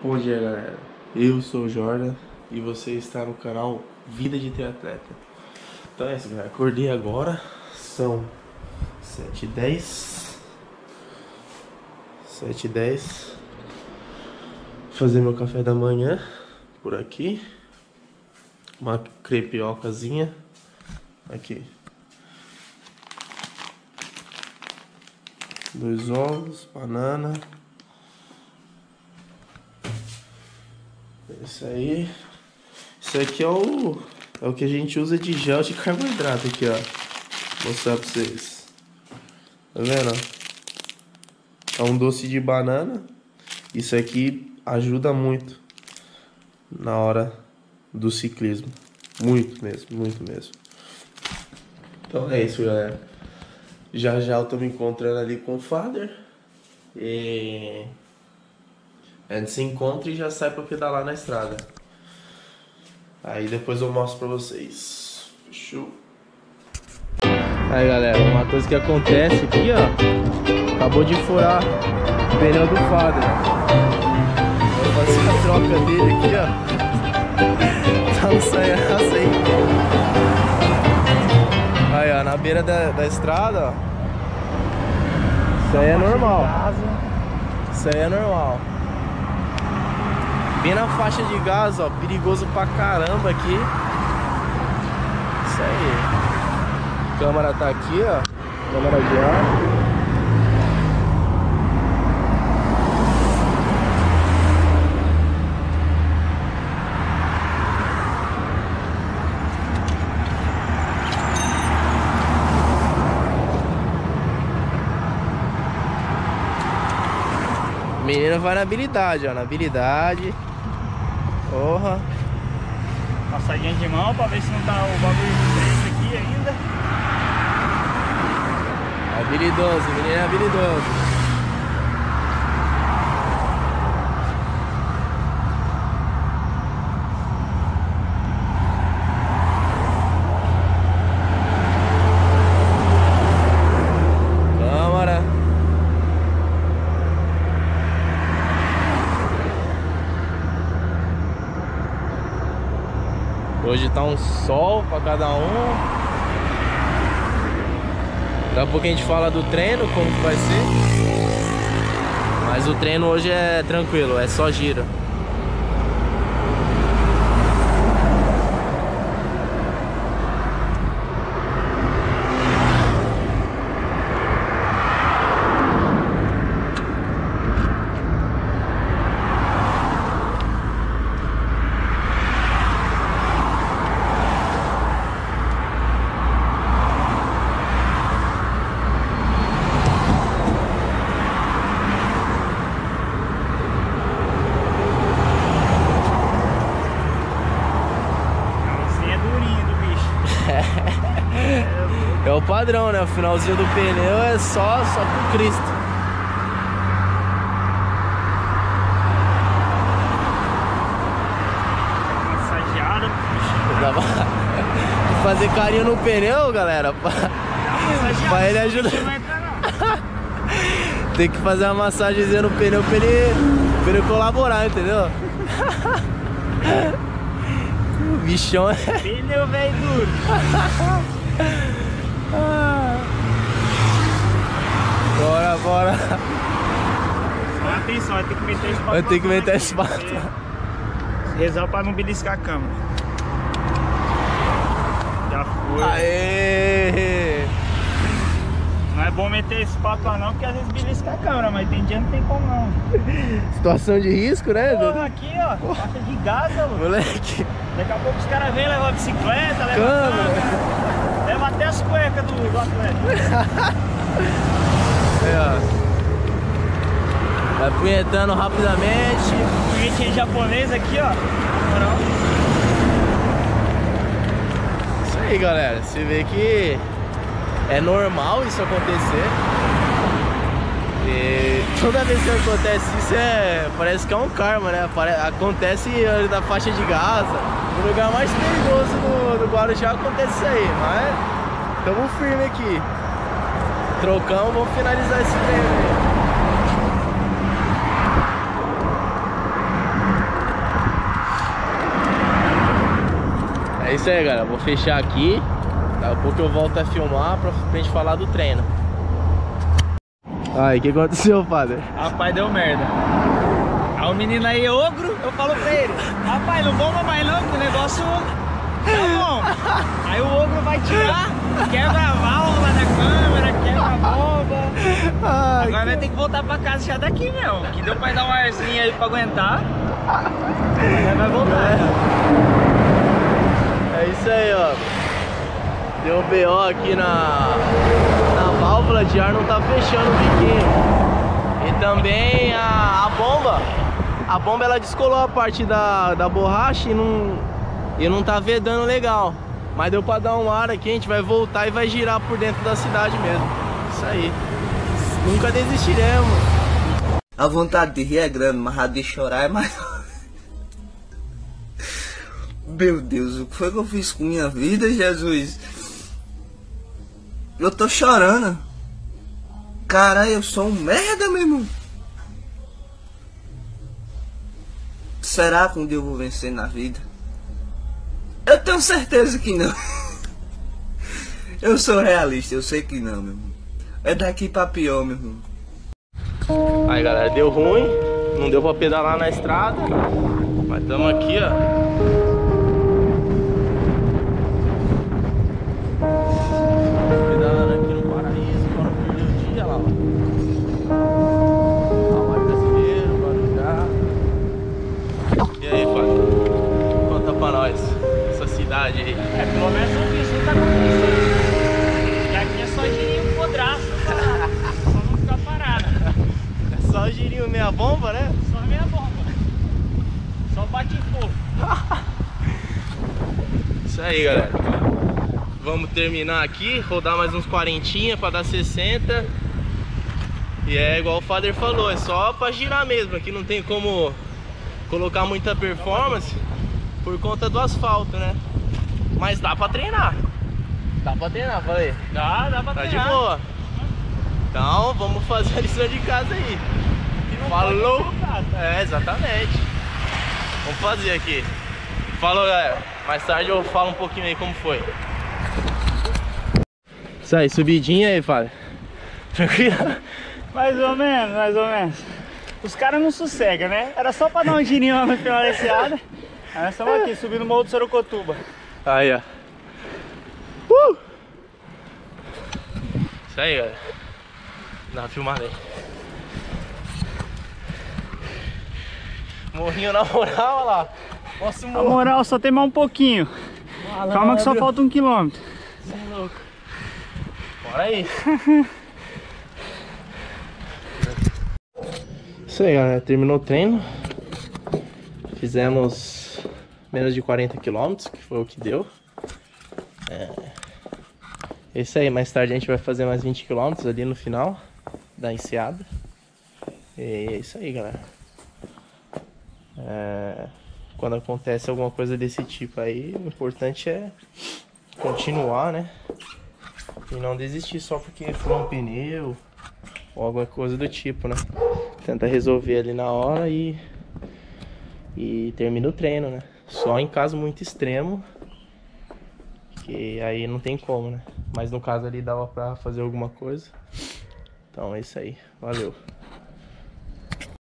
Bom dia, galera. Eu sou o Jordan e você está no canal Vida de Triatleta. Então é isso, galera. Acordei agora, são 7h10. 7h10. Fazer meu café da manhã por aqui. Uma crepiocazinha. Aqui. 2 ovos, banana. Isso aí. Isso aqui é o que a gente usa de gel de carboidrato aqui, ó. Vou mostrar pra vocês. Tá vendo? É um doce de banana. Isso aqui ajuda muito na hora do ciclismo. Muito mesmo, muito mesmo. Então é isso, galera. Já já eu tô me encontrando ali com o Father. E a gente se encontra e já sai pra pedalar na estrada. Aí depois eu mostro pra vocês. Fechou? Aí, galera, uma coisa que acontece aqui, ó. Acabou de furar o pneu do Father. Vou fazer a troca dele aqui, ó. Tá um saiaço aí. Aí, ó, na beira da estrada, ó. Isso aí é normal. Isso aí é normal. Bem na faixa de gás, ó. Perigoso pra caramba aqui. Isso aí. A câmera tá aqui, ó. Câmera de ar. O menino vai na habilidade, ó, na habilidade. Porra. Passadinha de mão pra ver se não tá o bagulho de aqui ainda. Habilidoso, o menino é habilidoso. Hoje tá um sol pra cada um. Daqui a pouco a gente fala do treino, como que vai ser. Mas o treino hoje é tranquilo, é só giro. É o padrão, né? O finalzinho do pneu é só com Cristo. Massageada. Dá pra fazer carinho no pneu, galera. Pra ele ajudar. Tem que fazer uma massagenzinha no pneu pra ele colaborar, entendeu? O bichão é... Pneu velho duro. Bora. Só atenção, vai ter que meter esse pato. Vai ter que meter esse pato. Rezar pra não beliscar a câmera. Já foi. Aê! Não é bom meter esse pato lá não, porque às vezes belisca a câmera, mas tem dia que não tem como não. Situação de risco, né? Porra, aqui ó, faixa de gás, mano. Moleque. Daqui a pouco os caras vêm levar a bicicleta, leva a câmera, leva até as cuecas do atleta. Aí, ó. Vai punhetando rapidamente. Punhetinha japonês aqui, ó. Moral. Isso aí, galera. Você vê que é normal isso acontecer. E toda vez que acontece isso, parece que é um karma, né? Acontece na faixa de Gaza. No lugar mais perigoso do Guarujá acontece isso aí. Mas estamos firmes aqui. Trocamos, vamos finalizar esse treino aí. isso aí, galera. Vou fechar aqui. Daqui a pouco eu volto a filmar pra gente falar do treino. Aí, o que aconteceu, padre? Rapaz, deu merda. Aí o menino aí, ogro, eu falo pra ele: rapaz, não bomba mais não, que o negócio tá bom. Aí o ogro vai tirar, quebra a válvula da câmera, quebra a bomba. Ai, agora vai ter que voltar pra casa já daqui mesmo. Que deu pra dar um arzinho aí pra aguentar. Aí vai voltar. É isso aí, ó. Deu um BO aqui na válvula de ar, não tá fechando o biquinho. E também a bomba ela descolou a parte da borracha e não tá vedando legal. Mas deu pra dar um ar aqui, a gente vai voltar e vai girar por dentro da cidade mesmo. Isso aí. Nunca desistiremos. A vontade de rir é grande, mas a de chorar é maior. Meu Deus, o que foi que eu fiz com minha vida, Jesus? Eu tô chorando. Caralho, eu sou um merda, meu irmão. Será que um dia eu vou vencer na vida? Eu tenho certeza que não. Eu sou realista, eu sei que não, meu irmão. É daqui pra pior, meu irmão. Aí, galera, deu ruim. Não deu pra pedalar na estrada. Mas estamos aqui, ó. Pedalando aqui no Paraíso para não perder o dia lá, ó. Hawaii brasileiro, Guarujá. E aí, Fábio? Conta pra nós essa cidade aí. É, pelo menos o bicho tá acontecendo. E aqui é só girinho podraço pra não ficar parado. É só o girinho meia bomba, né? Só meia bomba. Só bate fogo. Isso aí, galera. Vamos terminar aqui, rodar mais uns 40 pra dar 60. E é igual o Father falou, é só pra girar mesmo. Aqui não tem como colocar muita performance por conta do asfalto, né? Mas dá pra treinar. Dá pra treinar, falei. Dá pra Tá de treinar. boa. Então vamos fazer a lição de casa aí. Falou? É, exatamente. Vamos fazer aqui. Falou, galera. Mais tarde eu falo um pouquinho aí como foi. Isso aí, subidinha aí, Fábio. Tranquilo? Mais ou menos, mais ou menos. Os caras não sossegam, né? Era só pra dar um girinho lá no final da enseada. Aí nós estamos aqui, subindo o Morro do Sorocotuba. Aí, ó. Isso aí, galera. Dá uma filmada aí. Morrinho na moral, olha lá. Nossa, Na moral, só tem mais um pouquinho. Calma que só falta 1 quilômetro. Você é louco. Bora aí. Isso aí, galera. Terminou o treino. Fizemos menos de 40 km, que foi o que deu. É isso aí. Mais tarde a gente vai fazer mais 20 km ali no final da enseada. E é isso aí, galera. Quando acontece alguma coisa desse tipo aí, o importante é continuar, né? E não desistir só porque furou um pneu ou alguma coisa do tipo, né? Tenta resolver ali na hora e termina o treino, né? Só em caso muito extremo, que aí não tem como, né? Mas no caso ali dava pra fazer alguma coisa. Então é isso aí. Valeu.